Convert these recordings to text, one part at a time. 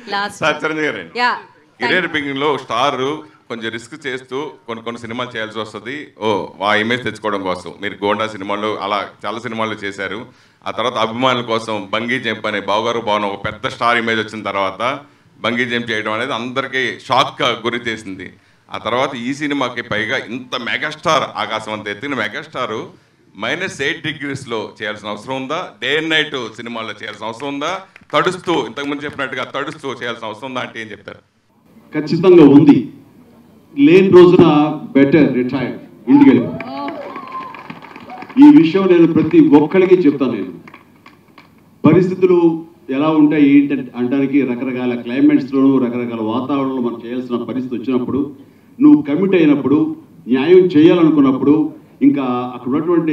Chiranjeevi garu career beginning లో star కొంచెం risk చేస్తూ కొన్ని సినిమాలు చేయాల్సి వస్తుంది. ఆ ఇమేజ్ తెచ్చుకోవడం కోసం మీరు గోండా సినిమాలు అలా చాలా సినిమాలు చేశారు. ఆ తర్వాత అభిమానుల కోసం బంగీ జంప్ అనే బావగారు భవన్ ఒక పెద్ద స్టార్ ఇమేజ్ వచ్చిన తర్వాత బంగీ జంప్ చేయడం అనేది అందరికీ షాక్ గురి చేసింది. ఆ తర్వాత ఈ సినిమాకి పైగా ఇంత మెగాస్టార్ ఆకాశం అంత ఎత్తిన మెగాస్టార్ -8 degreesలో చేయాల్సిన అవసరం ఉందా? డే అండ్ నైట్ సినిమాల్లో చేయాల్సిన అవసరం ఉందా? తడుస్తూ ఇంతకుముందు చెప్పినట్టుగా తడుస్తూ చేయాల్సిన అవసరం ఉందా అంటే ఏం చెప్తారు? ఖచ్చితంగా ఉంది. లేని రోజున బెటర్ రిటైర్డ్, ఇంటికి వెళ్ళి. ఈ విషయం నేను ప్రతి ఒక్కరికి చెప్తాను. నేను పరిస్థితులు ఎలా ఉంటాయి ఏంటి అనడానికి రకరకాల క్లైమేట్స్లోనూ రకరకాల వాతావరణంలో మనం చేయాల్సిన పరిస్థితి వచ్చినప్పుడు, నువ్వు కమిట్ అయినప్పుడు, న్యాయం చేయాలనుకున్నప్పుడు, ఇంకా అక్కడ ఉన్నటువంటి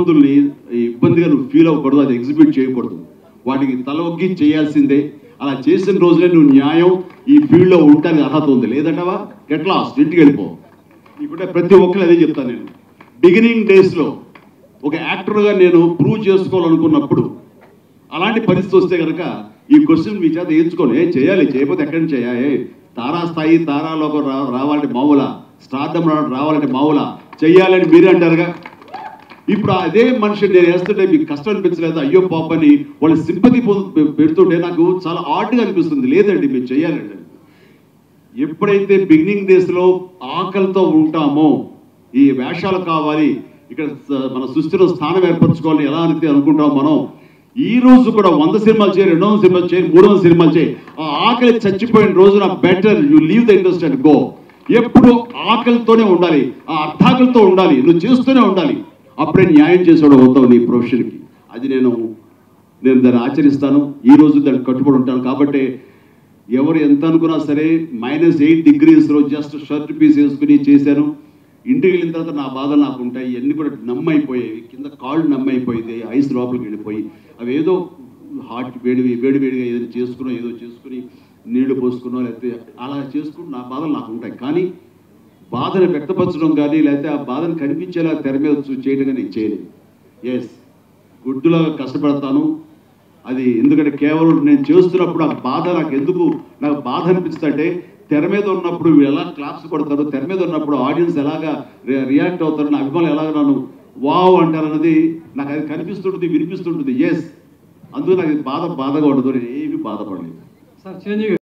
ఇబ్బందిగా నువ్వు ఫీల్ అవ్వకూడదు, అది ఎగ్జిబిట్ చేయకూడదు, వాటికి తల ఒగ్గి చేయాల్సిందే. అలా చేసిన రోజులే నువ్వు న్యాయం ఈ ఫీల్డ్లో ఉండడానికి అర్హత ఉంది. లేదంటావా గెట్ లాస్ట్, ఇంటికి వెళ్ళిపో. ఇప్పుడు ప్రతి ఒక్కరు అదే చెప్తాను. నేను బిగినింగ్ డేస్లో ఒక యాక్టర్గా నేను ప్రూవ్ చేసుకోవాలనుకున్నప్పుడు అలాంటి పరిస్థితి వస్తే కనుక ఈ క్వశ్చన్ మీ చేత ఎంచుకొని చేయాలి, చేయకపోతే ఎక్కడి నుంచి చేయాలి? తారాస్థాయి తారాలోకి రావాలంటే మామూలా, స్టార్డమ్ రావాలంటే మామూలా, చెయ్యాలని మీరే అంటారుగా. ఇప్పుడు అదే మనిషి నేను వేస్తుంటే మీకు కష్టం అనిపించలేదు, అయ్యో పాపని వాళ్ళు సింపతి పెడుతుంటే నాకు చాలా ఆర్ట్గా అనిపిస్తుంది. లేదండి మీరు చెయ్యాలండి. ఎప్పుడైతే బిగినింగ్ డేస్లో ఆకలితో ఉంటామో, ఈ వేషాలు కావాలి, ఇక్కడ మన సృష్టిలో స్థానం ఏర్పరచుకోవాలని ఎలా అయితే అనుకుంటామో మనం, ఈ రోజు కూడా 100 సినిమాలు చేయి, 200 సినిమాలు చేయి, 300 సినిమాలు చేయి, ఆ ఆకలి చచ్చిపోయిన రోజున better you leave the industry and go. ఎప్పుడు ఆకలితోనే ఉండాలి, ఆ అర్థాకలితో ఉండాలి, నువ్వు చేస్తూనే ఉండాలి. అప్పుడే న్యాయం చేసేవాడు అవుతావు నీ ప్రొఫెషన్కి. అది నేను దాన్ని ఆచరిస్తాను. ఈ రోజు దానికి కట్టుబడి ఉంటాను. కాబట్టి ఎవరు ఎంత అనుకున్నా సరే -8 degreesలో జస్ట్ షర్ట్ పీస్ వేసుకుని చేశాను. ఇంటికి వెళ్ళిన తర్వాత నా బాధలు నాకు ఉంటాయి. ఇవన్నీ కూడా నమ్మైపోయేవి, కింద కాళ్ళు నమ్మైపోయింది, ఐస్ లోపలికి వెళ్ళిపోయి అవి ఏదో హాట్ వేడివేడిగా ఏదో చేసుకుని నీళ్లు పోసుకున్నో లేకపోతే అలా చేసుకుని నా బాధలు నాకు ఉంటాయి. కానీ బాధను వ్యక్తపరచడం కానీ లేకపోతే ఆ బాధను కనిపించేలా తెర మీద చేయడం కానీ నేను చేయలేదు. ఎస్, గుడ్డులాగా కష్టపడతాను. అది ఎందుకంటే కేవలం నేను చేస్తున్నప్పుడు ఆ బాధ నాకు బాధ అనిపిస్తుంటే, తెర మీద ఉన్నప్పుడు ఎలా క్లాప్స్ కొడతారు, తెర మీద ఉన్నప్పుడు ఆడియన్స్ ఎలాగా రియాక్ట్ అవుతారు, నా అభిమానులు ఎలాగ నన్ను వావ్ అంటారన్నది నాకు అది కనిపిస్తుంటుంది, వినిపిస్తుంటుంది. ఎస్, అందుకు నాకు బాధగా ఉండదు. నేను ఏమీ బాధపడలేదు. సార్ చిరంజీవి